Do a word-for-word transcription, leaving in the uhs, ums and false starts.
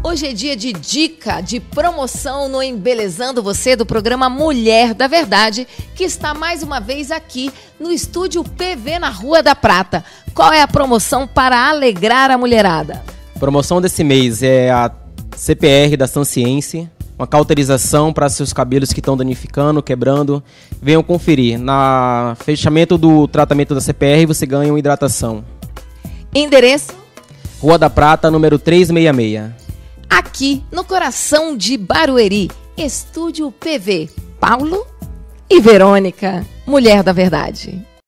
Hoje é dia de dica, de promoção no Embelezando Você do programa Mulher da Verdade, que está mais uma vez aqui no estúdio P V na Rua da Prata. Qual é a promoção para alegrar a mulherada? Promoção desse mês é a C P R da Sanciense, uma cauterização para seus cabelos que estão danificando, quebrando. Venham conferir. Na fechamento do tratamento da C P R você ganha uma hidratação. Endereço? Rua da Prata, número trezentos e sessenta e seis. Aqui no coração de Barueri, Estúdio P V. Paulo e Verônica, Mulher da Verdade.